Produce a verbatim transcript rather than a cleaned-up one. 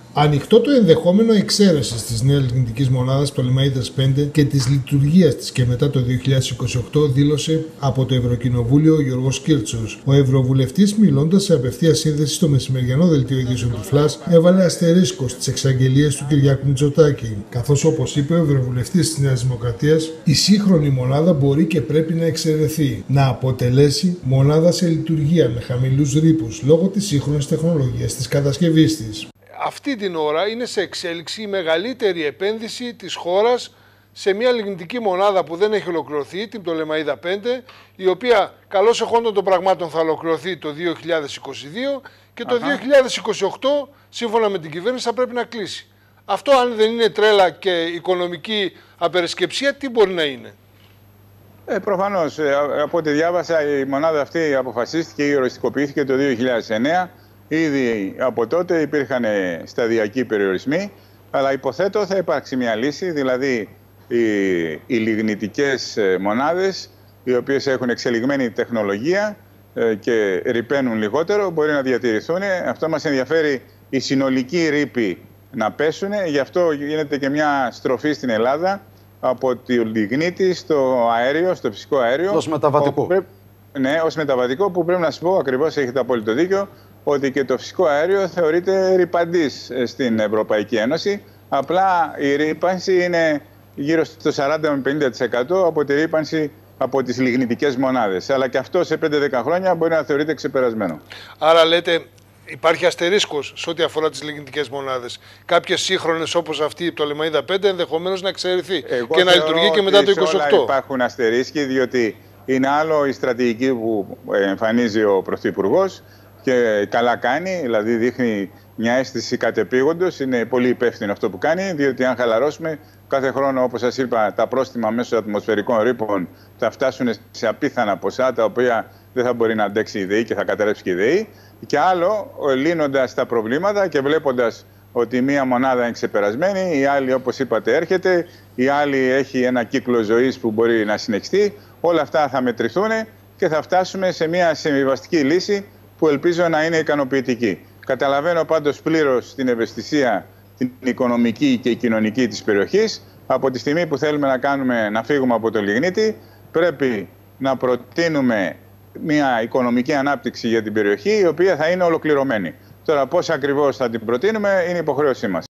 Ανοιχτό το ενδεχόμενο εξαίρεσης της νέας λιγνητικής μονάδας Πτολεμαΐδας πέντε και της λειτουργίας της και μετά το δύο χιλιάδες είκοσι οκτώ, δήλωσε από το Ευρωκοινοβούλιο ο Γιώργος Κίρτσος. Ο Ευρωβουλευτής, μιλώντας σε απευθεία σύνδεση στο μεσημεριανό δελτίο ειδήσεων του Φλας, έβαλε αστερίσκο στις εξαγγελίες του Κυριάκου Μητσοτάκη. Καθώς, όπως είπε ο Ευρωβουλευτής της Νέας Δημοκρατίας, η σύγχρονη μονάδα μπορεί και πρέπει να εξαιρεθεί, να αποτελέσει μονάδα σε λειτουργία με χαμηλούς ρήπους λόγω της σύγχρονης τεχνολογίας της κατασκευής της. Αυτή την ώρα είναι σε εξέλιξη η μεγαλύτερη επένδυση της χώρας σε μια λιγνητική μονάδα που δεν έχει ολοκληρωθεί, την Πτολεμαΐδα πέντε, η οποία καλώς εχόντων των πραγμάτων θα ολοκληρωθεί το δύο χιλιάδες είκοσι δύο και το Αχα. δύο χιλιάδες είκοσι οκτώ, σύμφωνα με την κυβέρνηση, θα πρέπει να κλείσει. Αυτό, αν δεν είναι τρέλα και οικονομική απερισκεψία, τι μπορεί να είναι? Ε, προφανώς, ε, από ό,τι διάβασα, η μονάδα αυτή αποφασίστηκε ή οριστικοποιήθηκε το δύο χιλιάδες εννέα. Ήδη από τότε υπήρχαν σταδιακοί περιορισμοί, αλλά υποθέτω θα υπάρξει μια λύση, δηλαδή οι, οι λιγνητικές μονάδες, οι οποίες έχουν εξελιγμένη τεχνολογία και ρηπαίνουν λιγότερο, μπορεί να διατηρηθούν. Αυτό μας ενδιαφέρει, οι συνολικοί ρήποι να πέσουν, γι' αυτό γίνεται και μια στροφή στην Ελλάδα από τη λιγνίτη στο αέριο, στο φυσικό αέριο. Ως μεταβατικό. Πρέ... Ναι, ως μεταβατικό, που πρέπει να σας πω ακριβώς, έχετε απόλυτο δίκιο, ότι και το φυσικό αέριο θεωρείται ρηπαντής στην Ευρωπαϊκή Ένωση. Απλά η ρήπανση είναι γύρω στο σαράντα με πενήντα τοις εκατό από τη ρήπανση από τις λιγνητικές μονάδες. Αλλά και αυτό σε πέντε δέκα χρόνια μπορεί να θεωρείται ξεπερασμένο. Άρα λέτε, υπάρχει αστερίσκος σε ό,τι αφορά τις λιγνητικές μονάδες. Κάποιες σύγχρονες όπως αυτή η Πτολεμαΐδα πέντε ενδεχομένως να εξαιρεθεί και να λειτουργεί και μετά το είκοσι οκτώ. Όλα υπάρχουν αστερίσκοι, διότι είναι άλλο η στρατηγική που εμφανίζει ο Πρωθυπουργός. Και καλά κάνει, δηλαδή δείχνει μια αίσθηση κατεπήγοντος. Είναι πολύ υπεύθυνο αυτό που κάνει, διότι αν χαλαρώσουμε, κάθε χρόνο, όπως σας είπα, τα πρόστιμα μέσω ατμοσφαιρικών ρήπων θα φτάσουν σε απίθανα ποσά, τα οποία δεν θα μπορεί να αντέξει η ΔΕΗ και θα καταρρεύσει και η ΔΕΗ. Και άλλο, λύνοντας τα προβλήματα και βλέποντας ότι μία μονάδα είναι ξεπερασμένη, η άλλη, όπως είπατε, έρχεται, η άλλη έχει ένα κύκλο ζωής που μπορεί να συνεχιστεί, όλα αυτά θα μετρηθούν και θα φτάσουμε σε μία συμβιβαστική λύση που ελπίζω να είναι ικανοποιητική. Καταλαβαίνω πάντως πλήρως την ευαισθησία, την οικονομική και κοινωνική της περιοχής. Από τη στιγμή που θέλουμε να, κάνουμε, να φύγουμε από το λιγνίτη, πρέπει να προτείνουμε μια οικονομική ανάπτυξη για την περιοχή, η οποία θα είναι ολοκληρωμένη. Τώρα, πώς ακριβώς θα την προτείνουμε είναι υποχρέωσή μας.